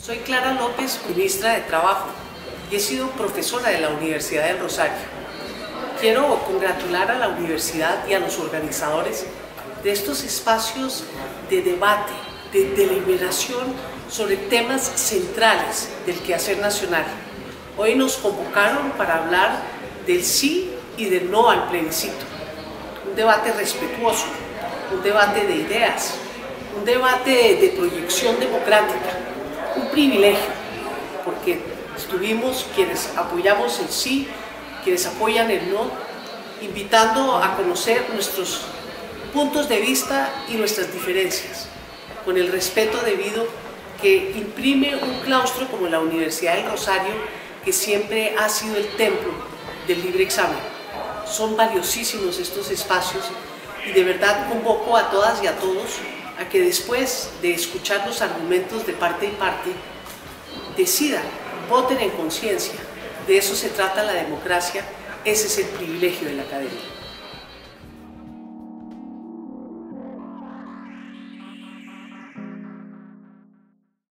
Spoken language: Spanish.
Soy Clara López, ministra de Trabajo, y he sido profesora de la Universidad del Rosario. Quiero congratular a la universidad y a los organizadores de estos espacios de debate, de deliberación sobre temas centrales del quehacer nacional. Hoy nos convocaron para hablar del sí y del no al plebiscito. Un debate respetuoso, un debate de ideas, un debate de proyección democrática, un privilegio, porque estuvimos quienes apoyamos el sí, quienes apoyan el no, invitando a conocer nuestros puntos de vista y nuestras diferencias, con el respeto debido que imprime un claustro como la Universidad del Rosario, que siempre ha sido el templo del libre examen. Son valiosísimos estos espacios y de verdad convoco a todas y a todos a que después de escuchar los argumentos de parte y parte, decidan, voten en conciencia. De eso se trata la democracia, ese es el privilegio de la academia.